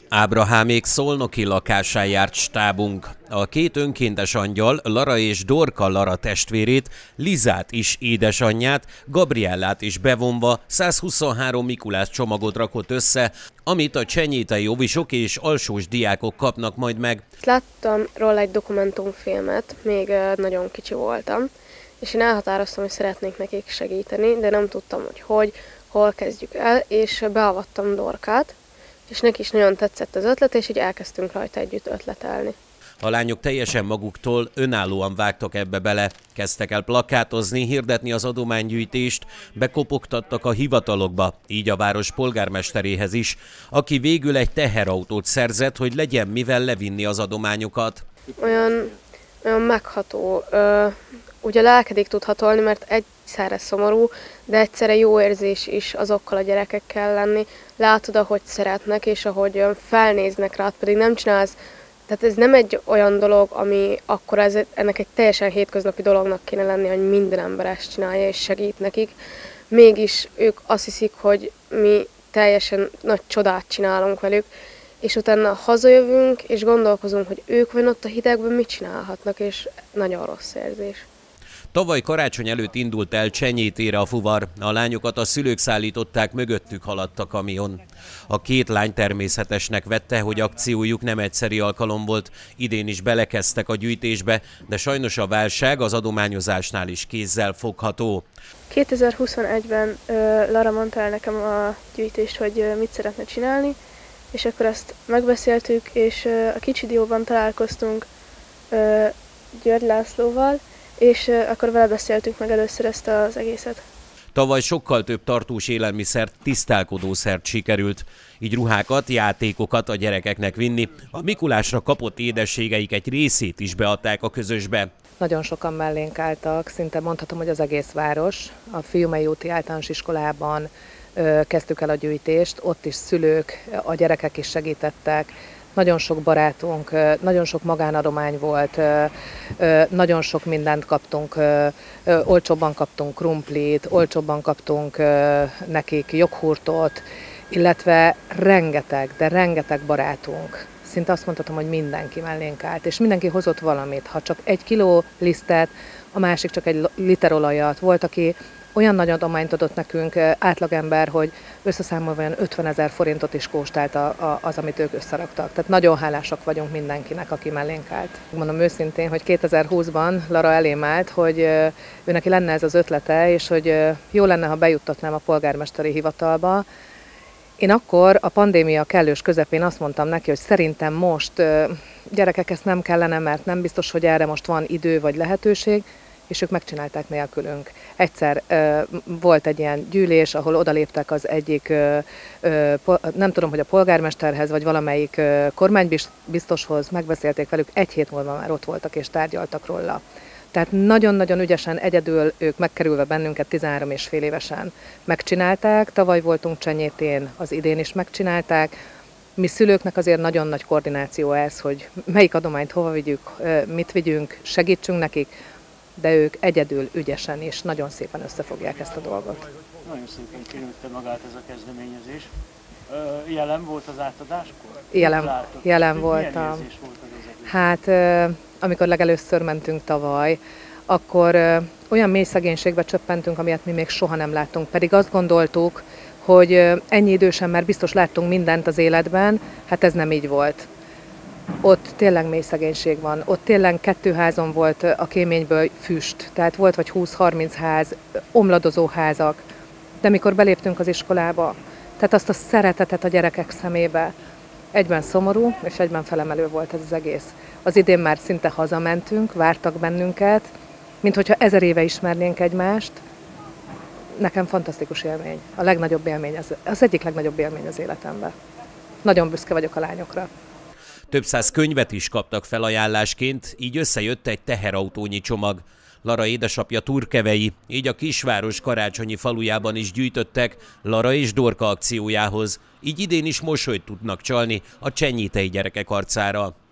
Ábrahámék szolnoki lakásán járt stábunk. A két önkéntes angyal, Lara és Dorka Lara testvérét, Lizát is édesanyját, Gabriellát is bevonva 123 Mikulás csomagot rakott össze, amit a csenyétei óvisok és alsós diákok kapnak majd meg. Láttam róla egy dokumentumfilmet, még nagyon kicsi voltam, és én elhatároztam, hogy szeretnék nekik segíteni, de nem tudtam, hogy hol kezdjük el, és beavattam Dorkát, és neki is nagyon tetszett az ötlet, és így elkezdtünk rajta együtt ötletelni. A lányok teljesen maguktól önállóan vágtak ebbe bele, kezdtek el plakátozni, hirdetni az adománygyűjtést, bekopogtattak a hivatalokba, így a város polgármesteréhez is, aki végül egy teherautót szerzett, hogy legyen mivel levinni az adományokat. Olyan megható, ugye lelkedik tud hatolni, mert egyszerre szomorú, de egyszerre jó érzés is azokkal a gyerekekkel lenni. Látod, ahogy szeretnek, és ahogy felnéznek rád, pedig nem csinálsz. Tehát ez nem egy olyan dolog, ami akkor ennek egy teljesen hétköznapi dolognak kéne lenni, hogy minden ember ezt csinálja és segít nekik. Mégis ők azt hiszik, hogy mi teljesen nagy csodát csinálunk velük, és utána hazajövünk, és gondolkozunk, hogy ők van ott a hidegben mit csinálhatnak, és nagyon rossz érzés. Tavaly karácsony előtt indult el Csenyétére a fuvar, a lányokat a szülők szállították, mögöttük haladt a kamion. A két lány természetesnek vette, hogy akciójuk nem egyszeri alkalom volt, idén is belekezdtek a gyűjtésbe, de sajnos a válság az adományozásnál is kézzel fogható. 2021-ben Lara mondta el nekem a gyűjtést, hogy mit szeretne csinálni, és akkor ezt megbeszéltük, és a kicsi dióban találkoztunk György Lászlóval, és akkor vele beszéltük meg először ezt az egészet. Tavaly sokkal több tartós élelmiszert, tisztálkodószert sikerült, így ruhákat, játékokat a gyerekeknek vinni. A Mikulásra kapott édességeik egy részét is beadták a közösbe. Nagyon sokan mellénk álltak, szinte mondhatom, hogy az egész város. A Fiumei úti általános iskolában kezdtük el a gyűjtést, ott is szülők, a gyerekek is segítettek. Nagyon sok barátunk, nagyon sok magánadomány volt, nagyon sok mindent kaptunk, olcsóbban kaptunk krumplit, olcsóbban kaptunk nekik joghurtot, illetve rengeteg, de rengeteg barátunk. Szinte azt mondhatom, hogy mindenki mellénk állt, és mindenki hozott valamit, ha csak 1 kiló lisztet, a másik csak 1 liter olajat. Volt, aki olyan nagy adományt adott nekünk, átlagember, hogy összeszámolva olyan 50 000 forintot is kóstált az, amit ők összeraktak. Tehát nagyon hálásak vagyunk mindenkinek, aki mellénk állt. Mondom őszintén, hogy 2020-ban Lara elém állt, hogy ő neki lenne ez az ötlete, és hogy jó lenne, ha bejuttatnám a polgármesteri hivatalba. Én akkor a pandémia kellős közepén azt mondtam neki, hogy szerintem most gyerekek, ezt nem kellene, mert nem biztos, hogy erre most van idő vagy lehetőség, és ők megcsinálták nélkülünk. Egyszer volt egy ilyen gyűlés, ahol odaléptek az egyik, nem tudom, hogy a polgármesterhez, vagy valamelyik kormánybiztoshoz, megbeszélték velük, 1 hét múlva már ott voltak és tárgyaltak róla. Tehát nagyon-nagyon ügyesen, egyedül ők megkerülve bennünket 13 és fél évesen megcsinálták. Tavaly voltunk Csenyétén, az idén is megcsinálták. Mi szülőknek azért nagyon nagy koordináció ez, hogy melyik adományt hova vigyük, mit vigyünk, segítsünk nekik, de ők egyedül ügyesen és nagyon szépen összefogják ezt a dolgot. Nagyon szépen kinőtte magát ez a kezdeményezés. Jelen volt az átadáskor? Jelen voltam. Milyen érzés volt az egész? Hát, amikor legelőször mentünk tavaly, akkor olyan mély szegénységbe csöppentünk, amilyet mi még soha nem láttunk. Pedig azt gondoltuk, hogy ennyi idősen már biztos láttunk mindent az életben, hát ez nem így volt. Ott tényleg mély szegénység van, ott tényleg 2 házon volt a kéményből füst, tehát volt vagy 20-30 ház, omladozó házak. De mikor beléptünk az iskolába, tehát azt a szeretetet a gyerekek szemébe, egyben szomorú és egyben felemelő volt ez az egész. Az idén már szinte hazamentünk, vártak bennünket, mint hogyha 1000 éve ismernénk egymást. Nekem fantasztikus élmény, a legnagyobb élmény, az egyik legnagyobb élmény az életemben. Nagyon büszke vagyok a lányokra. Több száz könyvet is kaptak felajánlásként, így összejött egy teherautónyi csomag. Lara édesapja turkevei, így a kisváros karácsonyi falujában is gyűjtöttek Lara és Dorka akciójához. Így idén is mosolyt tudnak csalni a csenyétei gyerekek arcára.